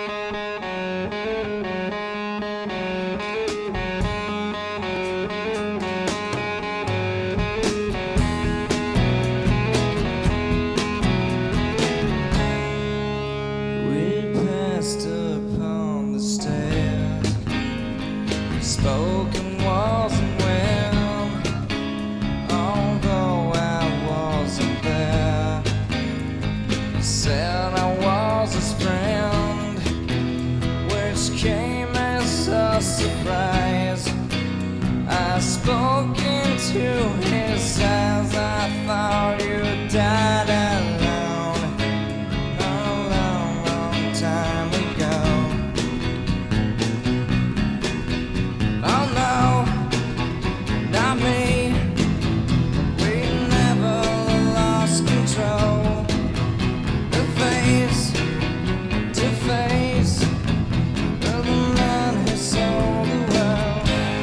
Upon the stairs, spoken wasn't well, although I wasn't there. Said I was his friend, which came as a surprise. I spoke into his eyes. I thought you died alone a long, long time ago. Oh no, not me. We never lost control. The face to face of the man who sold the world.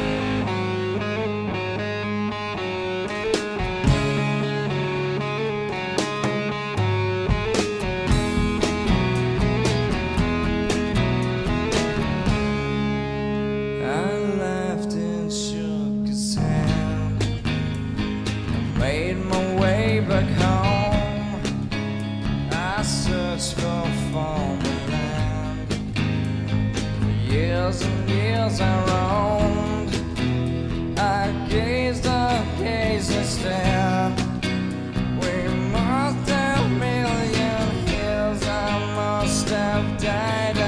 I laughed and shook his hand. I made my way back home. I searched for former land. For years and years I roamed. I gazed and stared. We must have million years. I must have died